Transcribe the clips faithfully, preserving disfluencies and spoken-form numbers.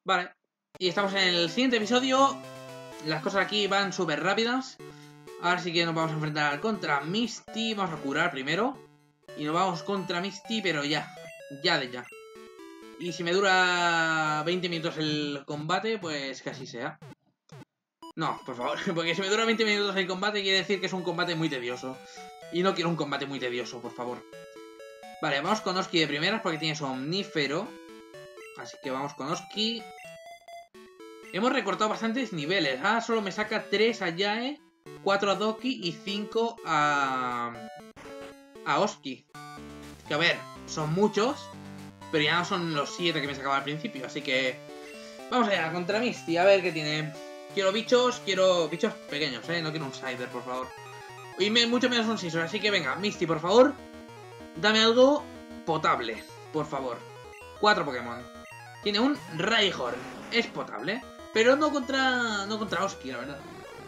Vale. Y estamos en el siguiente episodio. Las cosas aquí van súper rápidas. Ahora sí que nos vamos a enfrentar contra Misty. Vamos a curar primero. Y nos vamos contra Misty, pero ya. Ya de ya. Y si me dura veinte minutos el combate, pues que así sea. No, por favor. Porque si me dura veinte minutos el combate, quiere decir que es un combate muy tedioso. Y no quiero un combate muy tedioso, por favor. Vale, vamos con Oski de primeras porque tiene somnífero. Así que vamos con Oski. Hemos recortado bastantes niveles. Ah, solo me saca tres a Yae, cuatro a Doki y cinco a... a Oski. Que a ver, son muchos, pero ya no son los siete que me sacaba al principio. Así que vamos allá, contra Misty, a ver qué tiene. Quiero bichos, quiero bichos pequeños, eh. No quiero un Cider, por favor. Y me, mucho menos un Scizor, así que venga, Misty, por favor. Dame algo potable, por favor. Cuatro Pokémon. Tiene un Rhyhorn. Es potable, pero no contra no contra Oski, la verdad.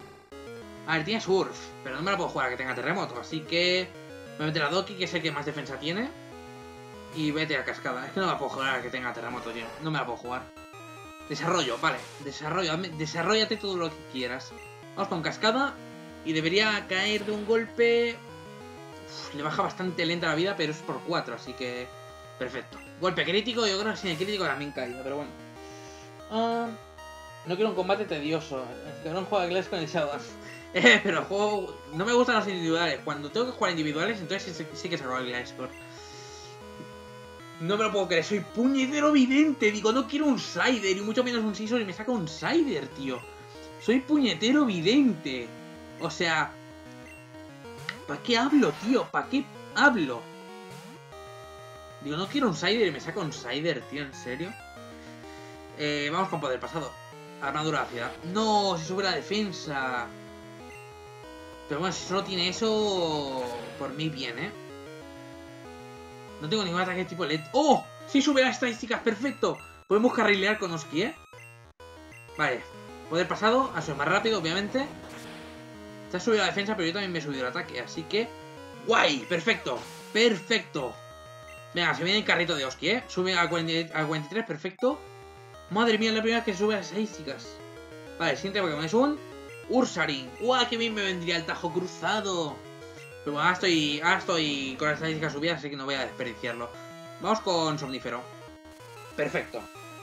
A ver, tiene Surf, pero no me la puedo jugar a que tenga terremoto. Así que me voy a meter a Doki, que es el que más defensa tiene. Y vete a Cascada. Es que no me la puedo jugar a que tenga terremoto, tío. No me la puedo jugar. Desarrollo, vale. Desarrollo, desarrollate todo lo que quieras. Vamos con Cascada. Y debería caer de un golpe. Uf, le baja bastante lenta la vida, pero es por cuatro, así que perfecto. Golpe crítico, yo creo que sin el crítico también caída, pero bueno. Uh, no quiero un combate tedioso. Que no juego a Glass con el Shadow. Eh, pero el juego... No me gustan los individuales. Cuando tengo que jugar individuales, entonces sí, sí que saco el Gliscor. No me lo puedo creer, soy puñetero vidente. Digo, no quiero un Cider y mucho menos un Scizor y me saca un Cider, tío. Soy puñetero vidente. O sea... ¿Para qué hablo, tío? ¿Para qué hablo? Digo, no quiero un Cider y me saca un Cider, tío, ¿en serio? Eh, vamos con poder pasado. Armadura ácida. No, si sube la defensa. Pero bueno, si solo tiene eso, por mí bien, ¿eh? No tengo ningún ataque de tipo L E D. ¡Oh! Sí sube las estadísticas, perfecto. Podemos carrilear con Oski, ¿eh? Vale. Poder pasado, a su más rápido, obviamente. Te has subido la defensa, pero yo también me he subido el ataque, así que... ¡Guay! Perfecto. Perfecto. Venga, se viene el carrito de Oski, ¿eh? Sube a cuarenta y tres, perfecto. Madre mía, es la primera vez que sube las estadísticas. Vale, el siguiente Pokémon es un Ursaring. ¡Guau! ¡Qué bien me vendría el Tajo Cruzado! Pero bueno, ahora estoy, ahora estoy con las estadísticas subidas, así que no voy a desperdiciarlo. Vamos con Somnífero. Perfecto.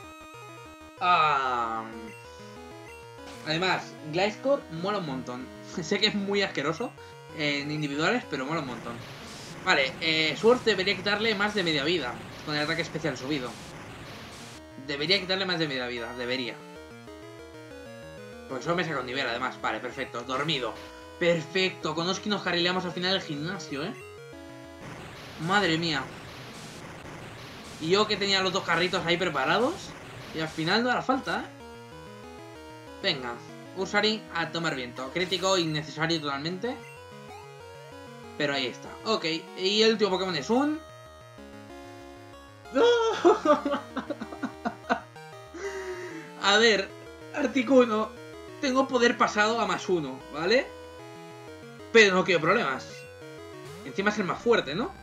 Ah... Además, Gliscor mola un montón. Sé que es muy asqueroso en individuales, pero mola un montón. Vale, eh, Sword debería quitarle más de media vida con el ataque especial subido. Debería quitarle más de media vida, debería. Porque solo me saca un nivel, además. Vale, perfecto, dormido. Perfecto, con Oski nos carrileamos al final del gimnasio, ¿eh? Madre mía. Y yo que tenía los dos carritos ahí preparados. Y al final no hará falta, ¿eh? Venga, Ursaring a tomar viento. Crítico innecesario totalmente. Pero ahí está. Ok, y el último Pokémon es un... A ver, Articuno, tengo poder pasado a más uno, ¿vale? Pero no quiero problemas. Encima es el más fuerte, ¿no?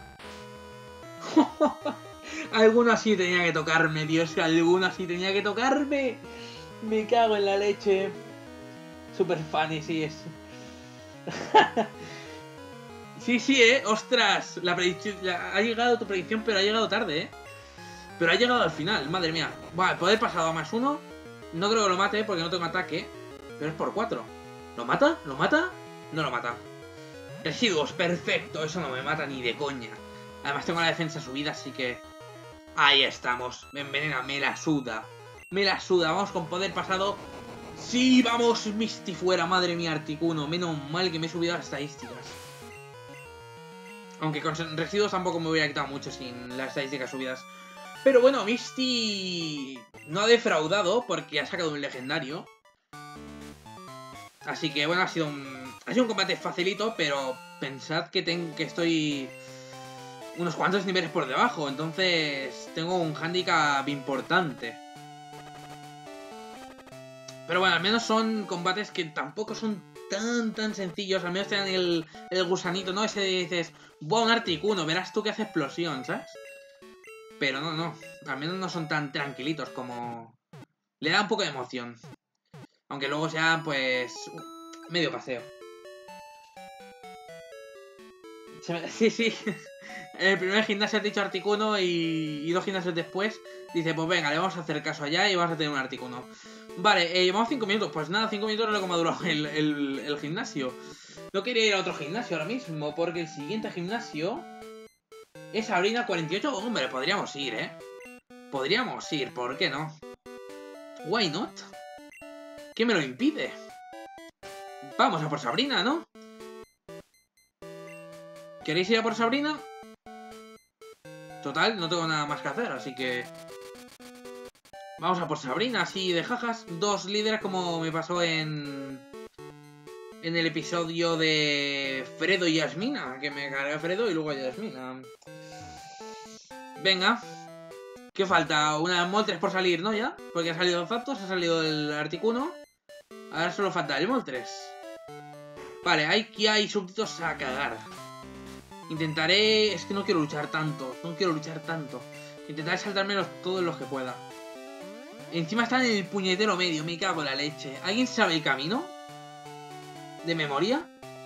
Alguno así tenía que tocarme, Dios, que alguno así tenía que tocarme. Me cago en la leche. Super funny, sí es. Sí, sí, eh. Ostras, la predicción, la, ha llegado tu predicción, pero ha llegado tarde, eh. Pero ha llegado al final, madre mía. Vale, poder pasado a más uno. No creo que lo mate porque no tengo ataque. Pero es por cuatro. ¿Lo mata? ¿Lo mata? No lo mata. Residuos, perfecto. Eso no me mata ni de coña. Además tengo la defensa subida, así que... Ahí estamos. Me envenena, me la suda. Me la suda. Vamos con poder pasado. ¡Sí! ¡Vamos! Misty fuera. Madre mía, Articuno. Menos mal que me he subido las estadísticas. Aunque con residuos tampoco me hubiera quitado mucho sin las estadísticas subidas. Pero bueno, Misty no ha defraudado porque ha sacado un legendario. Así que bueno, ha sido un, ha sido un combate facilito, pero pensad que, ten, que estoy unos cuantos niveles por debajo. Entonces tengo un handicap importante. Pero bueno, al menos son combates que tampoco son tan, tan sencillos. Al menos te dan el, el gusanito, ¿no? Ese dices, ¡buah, un Articuno! Verás tú que hace explosión, ¿sabes? Pero no, no. Al menos no son tan tranquilitos como... Le da un poco de emoción. Aunque luego sea, pues, medio paseo. Sí, sí. En el primer gimnasio has dicho Articuno y, y dos gimnasios después dice, pues venga, le vamos a hacer caso allá y vamos a tener un Articuno. Vale, eh, llevamos cinco minutos. Pues nada, cinco minutos no es lo que me ha durado el, el, el gimnasio. No quería ir a otro gimnasio ahora mismo porque el siguiente gimnasio es Sabrina cuarenta y ocho. Hombre, podríamos ir, ¿eh? Podríamos ir, ¿por qué no? Why not? ¿Qué me lo impide? Vamos a por Sabrina, ¿no? ¿Queréis ir a por Sabrina? Total, no tengo nada más que hacer, así que... Vamos a por Sabrina, así de jajas. Dos líderes como me pasó en... En el episodio de Fredo y Yasmina. Que me cargué a Fredo y luego a Yasmina. Venga. ¿Qué falta? Una Moltres por salir, ¿no? Ya. Porque ha salido el Zapdos, ha salido el Articuno. Ahora solo falta el Moltres. Vale, aquí hay súbditos a cagar. Intentaré... Es que no quiero luchar tanto. No quiero luchar tanto. Intentaré saltarme los, todos los que pueda. Encima están en el puñetero medio. Me cago en la leche. ¿Alguien sabe el camino? ¿De memoria?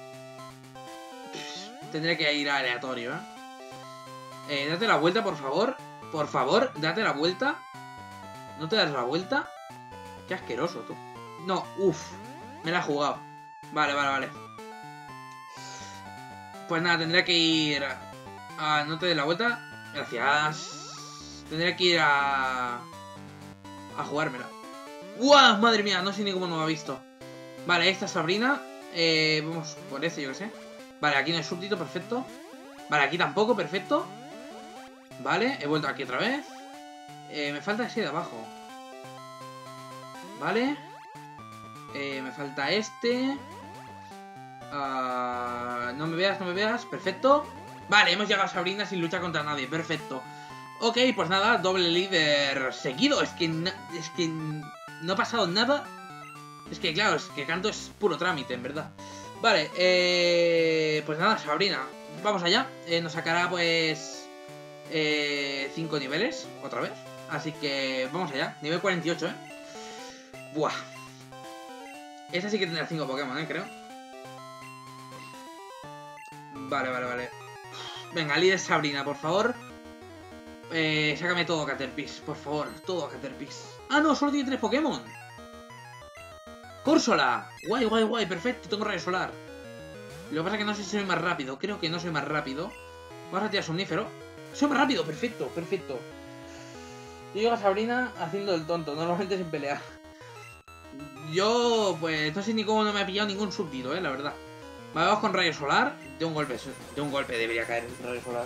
Pff, tendré que ir a aleatorio, ¿eh? ¿eh? Date la vuelta, por favor. Por favor, date la vuelta. ¿No te das la vuelta? Qué asqueroso, tú. No, uff. Me la he jugado. Vale, vale, vale. Pues nada, tendré que ir a... ¿No te des la vuelta? Gracias. Tendré que ir a... A jugármela. ¡Guau! Madre mía, no sé ni cómo no me ha visto. Vale, esta es Sabrina. Eh, vamos por ese, yo que sé. Vale, aquí no hay súbdito, perfecto. Vale, aquí tampoco, perfecto. Vale, he vuelto aquí otra vez. Eh, me falta ese de abajo. Vale. Eh, me falta este. Uh, no me veas, no me veas. Perfecto. Vale, hemos llegado a Sabrina sin luchar contra nadie. Perfecto. Ok, pues nada, doble líder seguido. Es que, es que no ha pasado nada. Es que claro, es que Canto es puro trámite, en verdad. Vale, eh, pues nada, Sabrina. Vamos allá. Eh, nos sacará pues eh, cinco niveles, otra vez. Así que vamos allá. Nivel cuarenta y ocho, ¿eh? Buah. Esta sí que tendrá cinco Pokémon, ¿eh? Creo. Vale, vale, vale. Venga, líder Sabrina, por favor. Eh, sácame todo Caterpie, por favor. Todo Caterpie. Ah, no, solo tiene tres Pokémon. Córsola. Guay, guay, guay, perfecto. Tengo rayo solar. Lo que pasa es que no sé si soy más rápido. Creo que no soy más rápido. Vamos a tirar somnífero. Soy más rápido, perfecto, perfecto. Yo llego a Sabrina haciendo el tonto, normalmente sin pelear. Yo, pues, no sé ni cómo no me ha pillado ningún súbdito, eh, la verdad. Vale, vamos con rayo solar. De un golpe, de un golpe debería caer el rayo solar.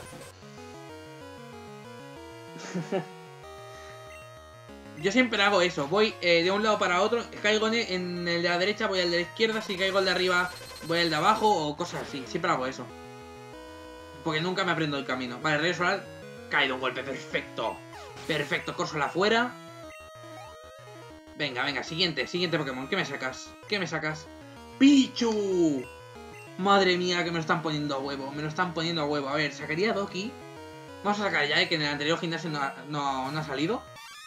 Yo siempre hago eso, voy eh, de un lado para otro, caigo en el de la derecha, voy al de la izquierda, si caigo el de arriba, voy al de abajo o cosas así, siempre hago eso. Porque nunca me aprendo el camino. Vale, rayo solar, caído un golpe, perfecto. Perfecto, Córsola fuera. Venga, venga, siguiente, siguiente Pokémon, ¿qué me sacas? ¿Qué me sacas? ¡Pichu! Madre mía, que me lo están poniendo a huevo, me lo están poniendo a huevo. A ver, sacaría a Doki. Vamos a sacar ya, eh, que en el anterior gimnasio no ha, no, no ha salido.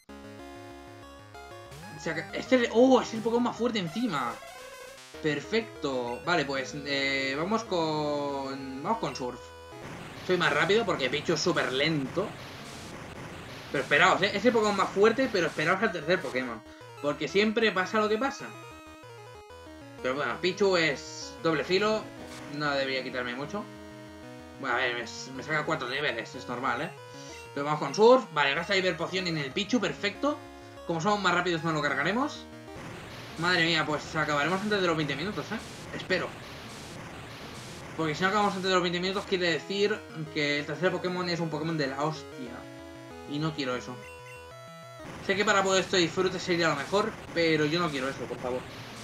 Este, oh, es el Pokémon más fuerte encima. Perfecto. Vale, pues eh, vamos con... Vamos con Surf. Soy más rápido porque Pichu es súper lento. Pero esperaos, ¿eh? Es el Pokémon más fuerte, pero esperaos al tercer Pokémon. Porque siempre pasa lo que pasa. Pero bueno, Pichu es doble filo. No debería quitarme mucho. Bueno, a ver, me, me saca cuatro niveles, es normal, ¿eh? Pero vamos con Surf. Vale, gasta Hiper Poción en el Pichu, perfecto. Como somos más rápidos no lo cargaremos. Madre mía, pues acabaremos antes de los veinte minutos, ¿eh? Espero. Porque si no acabamos antes de los veinte minutos quiere decir que el tercer Pokémon es un Pokémon de la hostia. Y no quiero eso. Sé que para poder esto disfrute sería lo mejor, pero yo no quiero eso, por favor.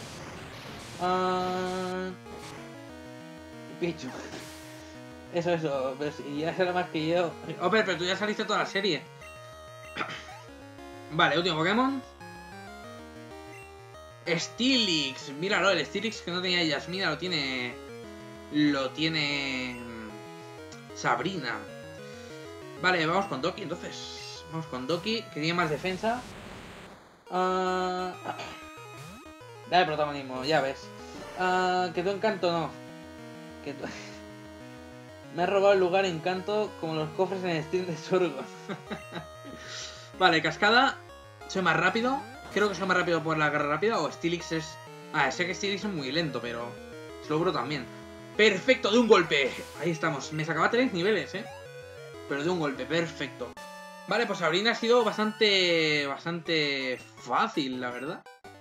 Uh... Pichu. Eso, eso. Pero si ya será más que yo. Oh, pero, pero tú ya saliste toda la serie. Vale, último Pokémon. Steelix. Míralo, el Steelix que no tenía Yasmina lo tiene... Lo tiene... Sabrina. Vale, vamos con Doki entonces. Vamos con Doki, que tiene más defensa. Uh... Dale protagonismo, ya ves. Uh, que tu encanto no. Que tu... Me he robado el lugar encanto como los cofres en el stream de Surgon. Vale, cascada. Soy más rápido. Creo que soy más rápido por la garra rápida. O Steelix es... Ah, sé que Steelix es muy lento, pero... Slowbro también. Perfecto, de un golpe. Ahí estamos. Me sacaba tres niveles, eh. Pero de un golpe, perfecto. Vale, pues Sabrina ha sido bastante... Bastante fácil, la verdad.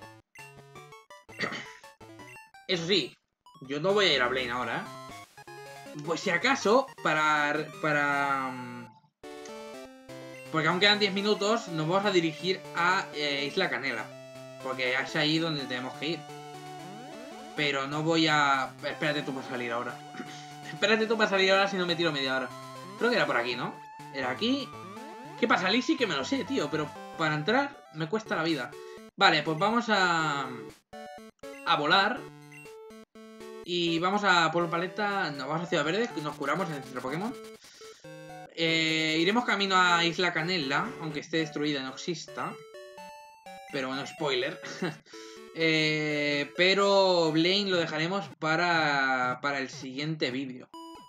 Eso sí, yo no voy a ir a Blaine ahora, ¿eh? Pues si acaso, para... Para... Porque aún quedan diez minutos, nos vamos a dirigir a eh, Isla Canela. Porque es ahí donde tenemos que ir. Pero no voy a... Espérate tú para salir ahora. Espérate tú para salir ahora si no me tiro media hora. Creo que era por aquí, ¿no? Era aquí... ¿Qué pasa? Salir sí que me lo sé, tío. Pero para entrar me cuesta la vida. Vale, pues vamos a... A volar. Y vamos a Pueblo Paleta. Nos vamos a Ciudad Verde. Nos curamos en el centro Pokémon. Eh, iremos camino a Isla Canela. Aunque esté destruida, no exista. Pero bueno, spoiler. eh, pero Blaine lo dejaremos para, para el siguiente vídeo.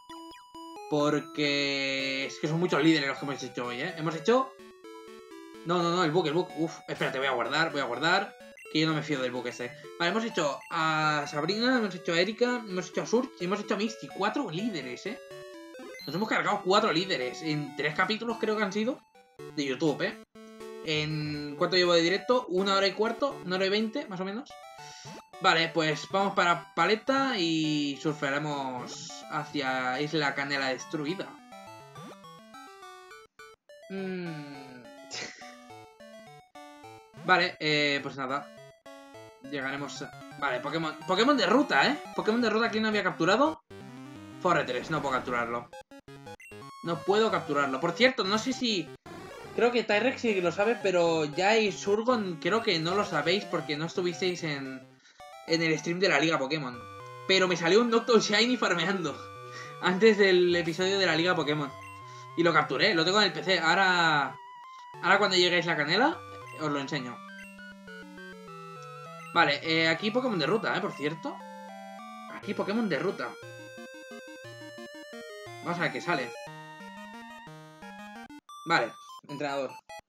Porque es que son muchos líderes los que hemos hecho hoy, ¿eh? Hemos hecho... No, no, no, el book, el book. Uf, espérate, voy a guardar, voy a guardar. Que yo no me fío del book ese. Vale, hemos hecho a Sabrina, hemos hecho a Erika, hemos hecho a Surge y hemos hecho a Misty. Cuatro líderes, ¿eh? Nos hemos cargado cuatro líderes. En tres capítulos creo que han sido. De YouTube, ¿eh? En... ¿Cuánto llevo de directo? Una hora y cuarto, una hora y veinte, más o menos. Vale, pues vamos para Paleta y surfearemos hacia Isla Canela destruida. Mm. Vale, eh, pues nada. Llegaremos a... Vale, Pokémon... Pokémon de ruta, ¿eh? Pokémon de ruta que no había capturado. Forretres, no puedo capturarlo. No puedo capturarlo. Por cierto, no sé si... Creo que Tyrex sí que lo sabe, pero ya y Surgon creo que no lo sabéis porque no estuvisteis en... En el stream de la Liga Pokémon. Pero me salió un Noctowl Shiny farmeando. Antes del episodio de la Liga Pokémon. Y lo capturé, lo tengo en el P C. Ahora... Ahora cuando lleguéis a la canela, os lo enseño. Vale, eh, aquí Pokémon de ruta, ¿eh? Por cierto. Aquí Pokémon de ruta. Vamos a ver qué sale. Vale, entrenador.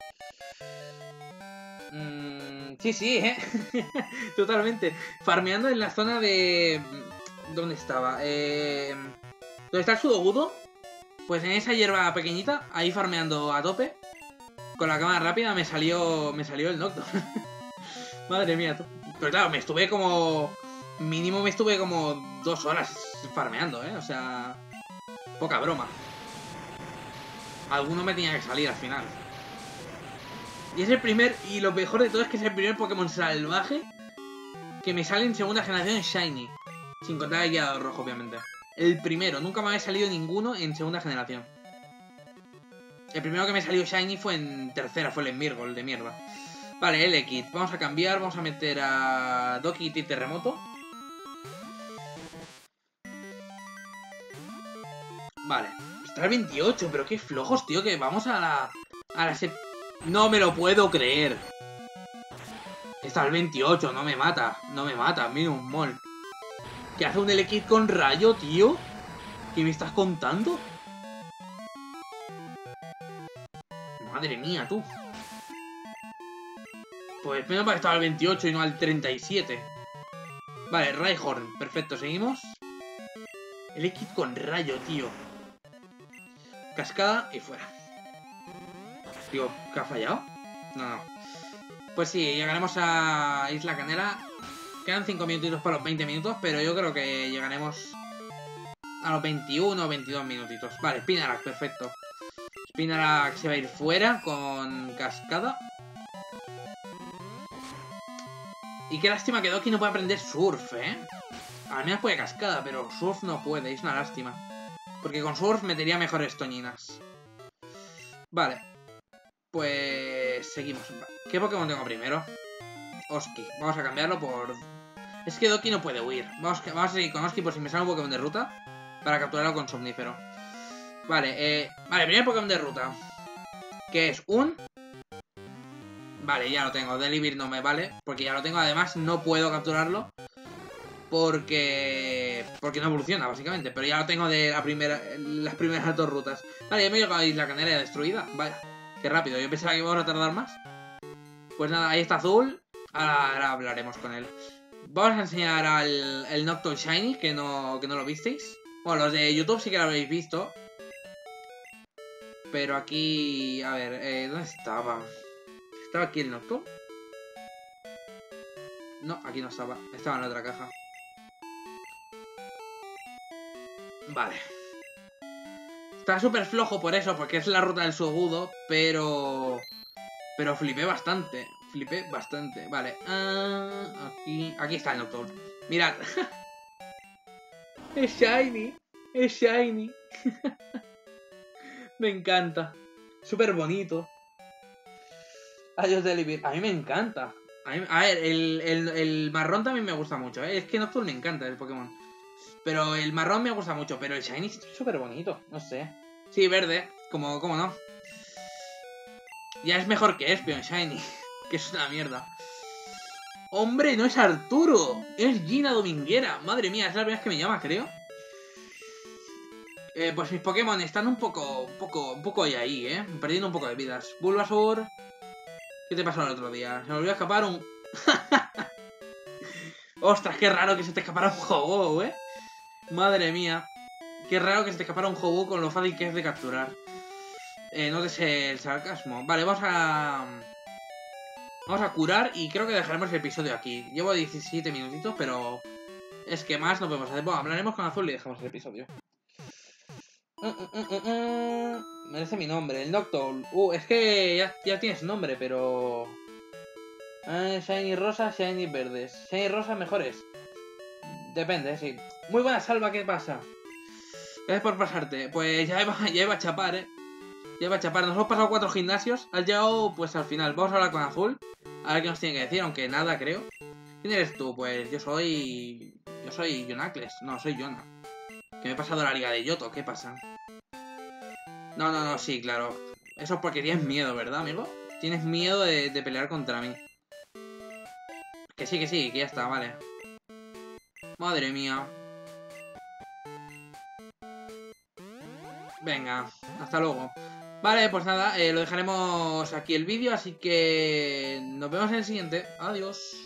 Mm, sí, sí, ¿eh? Totalmente. Farmeando en la zona de... ¿Dónde estaba? Eh... ¿Dónde está el Sudogudo? Pues en esa hierba pequeñita, ahí farmeando a tope. Con la cámara rápida me salió me salió el Nocturne. Madre mía, tú. Pero claro, me estuve como... Mínimo me estuve como dos horas farmeando, ¿eh? O sea... Poca broma. Alguno me tenía que salir al final. Y es el primer... Y lo mejor de todo es que es el primer Pokémon salvaje que me sale en segunda generación Shiny. Sin contar el guiado rojo, obviamente. El primero. Nunca me había salido ninguno en segunda generación. El primero que me salió Shiny fue en tercera. Fue el Envirgol de mierda. Vale, Elekid. Vamos a cambiar. Vamos a meter a Doki y Terremoto. Vale. Está el veintiocho. Pero qué flojos, tío. Que vamos a la... A la sep... No me lo puedo creer. Está el veintiocho. No me mata. No me mata. Mira un mol. ¿Qué hace un Elekid con rayo, tío? ¿Qué me estás contando? Madre mía, tú. Pues menos mal que estaba al veintiocho y no al treinta y siete. Vale, Rhyhorn. Perfecto, seguimos. Elekid con rayo, tío. Cascada y fuera. Digo, ¿qué ha fallado? No, no. Pues sí, llegaremos a Isla Canela. Quedan cinco minutitos para los veinte minutos, pero yo creo que llegaremos a los veintiuno o veintidós minutitos. Vale, Spinarak, perfecto. Spinarak se va a ir fuera con cascada. Y qué lástima que Doki no puede aprender Surf, ¿eh? Al menos puede cascada, pero Surf no puede, es una lástima. Porque con Surf metería mejores toñinas. Vale. Pues... seguimos. ¿Qué Pokémon tengo primero? Oski. Vamos a cambiarlo por... Es que Doki no puede huir. Vamos, vamos a seguir con Oski por si me sale un Pokémon de ruta. Para capturarlo con Somnífero. Vale, eh... Vale, primer Pokémon de ruta. Que es un... Vale, ya lo tengo. Delibir no me vale, porque ya lo tengo. Además, no puedo capturarlo. Porque... Porque no evoluciona, básicamente. Pero ya lo tengo de la primera, las primeras dos rutas. Vale, ya me he llegado a Isla Canaria destruida. Vaya, qué rápido. Yo pensaba que íbamos a tardar más. Pues nada, ahí está Azul. Ahora, ahora hablaremos con él. Vamos a enseñar al el Noctowl Shiny, que no, que no lo visteis. Bueno, los de YouTube sí que lo habéis visto. Pero aquí... A ver, eh, ¿dónde estaba? ¿Estaba aquí el Noctowl? No, aquí no estaba. Estaba en la otra caja. Vale. Está súper flojo por eso, porque es la ruta del subudo, pero... Pero flipé bastante. Flipé bastante. Vale. Uh, aquí... Aquí está el Noctowl. Mirad. Es shiny. Es shiny. Me encanta. Súper bonito. Adiós, Delibir. A mí me encanta. A, mí, a ver, el, el, el marrón también me gusta mucho, ¿eh? Es que Noctowl me encanta el Pokémon. Pero el marrón me gusta mucho, pero el shiny es súper bonito. No sé. Sí, verde. Como, como no. Ya es mejor que Espeon shiny. Que es una mierda. ¡Hombre, no es Arturo! Es Gina Dominguera. Madre mía, es la primera vez que me llama, creo. Eh, pues mis Pokémon están un poco, un poco, un poco ahí, ahí, ¿eh? Perdiendo un poco de vidas. Bulbasaur. ¿Qué te pasó el otro día? Se me volvió a escapar un... ¡Ostras, qué raro que se te escapara un Ho-Oh, eh! Madre mía. Qué raro que se te escapara un Ho-Oh con lo fácil que es de capturar. Eh, no sé el sarcasmo. Vale, vamos a... Vamos a curar y creo que dejaremos el episodio aquí. Llevo diecisiete minutitos, pero... Es que más no podemos hacer. Bueno, hablaremos con Azul y dejamos el episodio. Mm, mm, mm, mm. Merece mi nombre, el Noctowl. Uh, es que ya, ya tienes nombre, pero... Eh, shiny rosa, shiny verdes. Shiny rosa mejores. Depende, sí. Muy buena Salva, ¿qué pasa? Gracias por pasarte. Pues ya iba, ya iba a chapar, eh. Ya iba a chapar. Nos hemos pasado cuatro gimnasios. Has llegado pues al final. Vamos a hablar con Azul. A ver qué nos tiene que decir, aunque nada, creo. ¿Quién eres tú? Pues yo soy... Yo soy Jonacles. No, soy Jonah. Que me he pasado la liga de Yoto. ¿Qué pasa? No, no, no, sí, claro. Eso es porque tienes miedo, ¿verdad, amigo? Tienes miedo de, de pelear contra mí. Que sí, que sí, que ya está, vale. Madre mía. Venga, hasta luego. Vale, pues nada, eh, lo dejaremos aquí el vídeo, así que nos vemos en el siguiente. Adiós.